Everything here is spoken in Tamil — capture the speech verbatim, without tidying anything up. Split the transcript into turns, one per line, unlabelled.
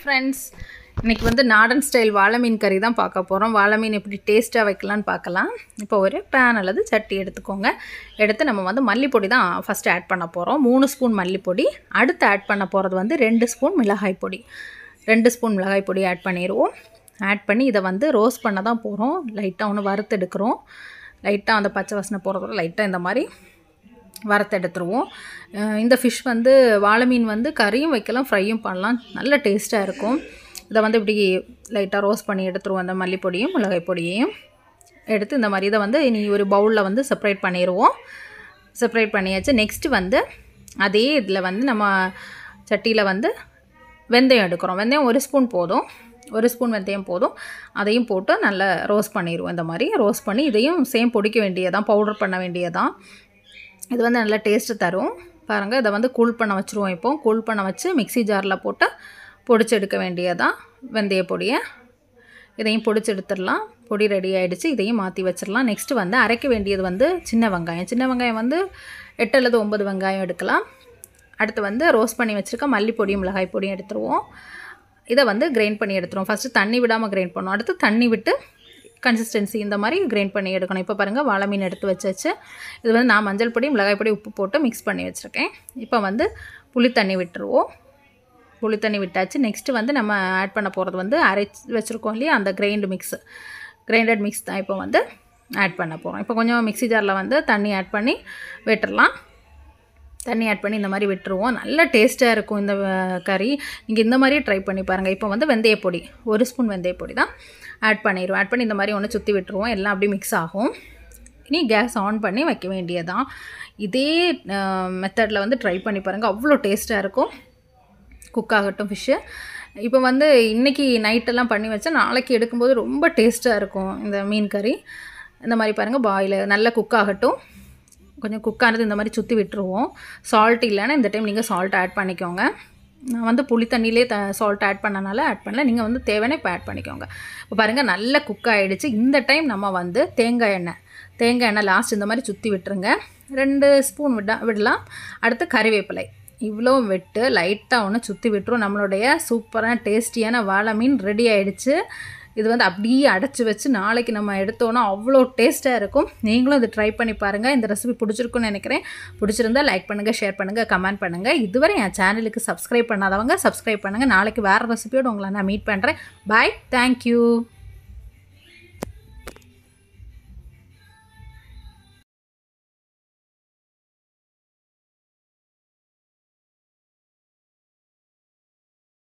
friends, இன்னைக்கு வந்து நாடன் ஸ்டைல் வாழை மீன் கறி தான் பார்க்க போறோம். வாழை மீன் எப்படி டேஸ்டா வைக்கலாம்னு பார்க்கலாம். இப்போ ஒரு pan அல்லது சட்டி எடுத்துக்கோங்க. எடுத்து நம்ம வந்து மல்லிப்பொடி தான் ஃபர்ஸ்ட் ஆட் பண்ண போறோம். மூணு ஸ்பூன் மல்லிப்பொடி. அடுத்து ஆட் பண்ண போறது வந்து ரெண்டு ஸ்பூன் மிளகாய் பொடி. ரெண்டு ஸ்பூன் மிளகாய் பொடி ஆட் பண்ணிடுவோம். ஆட் பண்ணி இத வந்து ரோஸ்ட் பண்ண தான் போறோம். லைட்டா ஒன்னு வறுத்து எடுக்கறோம். லைட்டா அந்த பச்சை வாசனை போறதுல லைட்டா இந்த மாதிரி வறுத்து எடுத்துருவோம். இந்த ஃபிஷ் வந்து வாழை மீன் வந்து கறியும் வைக்கலாம், ஃப்ரையும் பண்ணலாம். நல்ல டேஸ்டா இருக்கும். இத வந்து இப்படி லைட்டா ரோஸ்ட் பண்ணி எடுத்துருவோம். அந்த மல்லிப்பொடியும் மிளகாய் பொடியையும் எடுத்து இந்த மாதிரி இத வந்து இனி ஒரு பவுல்ல வந்து செப்பரேட் பண்ணிடுவோம். செப்பரேட் பண்ணியாச்சு. நெக்ஸ்ட் வந்து அதே இதில் வந்து நம்ம சட்டியில் வந்து வெந்தயம் எடுக்கிறோம். வெந்தயம் ஒரு ஸ்பூன் போதும். ஒரு ஸ்பூன் வெந்தயம் போதும். அதையும் போட்டு நல்லா ரோஸ்ட் பண்ணிடுவோம். இந்த மாதிரி ரோஸ்ட் பண்ணி இதையும் சேம் பொடிக்க வேண்டியதான், பவுடர் பண்ண வேண்டியதான். இது வந்து நல்ல டேஸ்ட்டு தரும். பாருங்கள், இதை வந்து கூல் பண்ண வச்சுருவோம். இப்போ கூல் பண்ண வச்சு மிக்ஸி ஜாரில் போட்டு பொடிச்சு எடுக்க வேண்டியதான் வெந்தய பொடியை. இதையும் பொடிச்சு எடுத்துடலாம். பொடி ரெடி ஆகிடுச்சு. இதையும் மாற்றி வச்சிடலாம். நெக்ஸ்ட்டு வந்து அரைக்க வேண்டியது வந்து சின்ன வெங்காயம். சின்ன வெங்காயம் வந்து எட்டு அல்லது ஒம்பது வெங்காயம் எடுக்கலாம். அடுத்து வந்து ரோஸ்ட் பண்ணி வச்சுருக்க மல்லிப்பொடியும் மிளகாய் பொடியும் எடுத்துருவோம். இதை வந்து கிரைண்ட் பண்ணி எடுத்துருவோம். ஃபஸ்ட்டு தண்ணி விடாமல் கிரைண்ட் பண்ணணும். அடுத்து தண்ணி விட்டு கன்சிஸ்டன்சி இந்த மாதிரி கிரைண்ட் பண்ணி எடுக்கணும். இப்போ பாருங்கள், வாழை மீன் எடுத்து வச்சாச்சு. இது வந்து நான் மஞ்சள் பொடி மிளகாய் பொடி உப்பு போட்டு மிக்ஸ் பண்ணி வச்சுருக்கேன். இப்போ வந்து புளி தண்ணி விட்டுருவோம். புளி தண்ணி விட்டாச்சு. நெக்ஸ்ட்டு வந்து நம்ம ஆட் பண்ண போகிறது வந்து அரைச்சி வச்சுருக்கோம் இல்லையா, அந்த கிரைண்டு மிக்ஸு கிரைண்டட் மிக்ஸ் தான் இப்போ வந்து ஆட் பண்ண போகிறோம். இப்போ கொஞ்சம் மிக்ஸி ஜாரில் வந்து தண்ணி ஆட் பண்ணி விட்டுடலாம். தண்ணி ஆட் பண்ணி இந்த மாதிரி விட்டுருவோம். நல்ல டேஸ்ட்டாக இருக்கும் இந்த கறி. நீங்கள் இந்த மாதிரியே ட்ரை பண்ணி பாருங்கள். இப்போ வந்து வெந்தயப்பொடி ஒரு ஸ்பூன் வெந்தயப்பொடி தான் ஆட் பண்ணிடுவோம். ஆட் பண்ணி இந்த மாதிரி ஒன்று சுற்றி விட்டுருவோம். எல்லாம் அப்படியே மிக்ஸ் ஆகும். இனி கேஸ் ஆன் பண்ணி வைக்க வேண்டியதான். இதே மெத்தடில் வந்து ட்ரை பண்ணி பாருங்கள். அவ்வளோ டேஸ்ட்டாக இருக்கும். குக் ஆகட்டும் ஃபிஷ்ஷு. இப்போ வந்து இன்றைக்கி நைட்டெல்லாம் பண்ணி வச்சா நாளைக்கு எடுக்கும்போது ரொம்ப டேஸ்ட்டாக இருக்கும் இந்த மீன் கறி. இந்த மாதிரி பாருங்கள், பாயில் நல்லா குக் ஆகட்டும். கொஞ்சம் குக்கானது இந்த மாதிரி சுற்றி விட்டுருவோம். சால்ட் இல்லைன்னா இந்த டைம் நீங்கள் சால்ட் ஆட் பண்ணிக்கோங்க. நான் வந்து புளி தண்ணியிலே த சால்ட் ஆட் பண்ணனால ஆட் பண்ணல. நீங்கள் வந்து தேவைன்னா இப்போ ஆட் பண்ணிக்கோங்க. இப்போ பாருங்கள், நல்லா குக் ஆகிடுச்சு. இந்த டைம் நம்ம வந்து தேங்காய் எண்ணெய் தேங்காய் எண்ணெய் லாஸ்ட் இந்த மாதிரி சுற்றி விட்டுருங்க. ரெண்டு ஸ்பூன் விட விடலாம். அடுத்து கறிவேப்பிலை இவ்வளோ விட்டு லைட்டாக ஒன்று சுற்றி விட்டுரும். நம்மளுடைய சூப்பரான டேஸ்டியான வாழை மீன் ரெடி ஆகிடுச்சு. இது வந்து அப்படியே அடைச்சி வச்சு நாளைக்கு நம்ம எடுத்தோன்னா அவ்வளோ டேஸ்ட்டாக இருக்கும். நீங்களும் இது ட்ரை பண்ணி பாருங்கள். இந்த ரெசிபி பிடிச்சிருக்குன்னு நினைக்கிறேன். பிடிச்சிருந்தா லைக் பண்ணுங்கள், ஷேர் பண்ணுங்கள், கமெண்ட் பண்ணுங்கள். இதுவரை என் சேனலுக்கு சப்ஸ்கிரைப் பண்ணாதவங்க சப்ஸ்கிரைப் பண்ணுங்கள். நாளைக்கு வேறு ரெசிபியோடு உங்களை நான் மீட் பண்ணுறேன். Bye, thank you.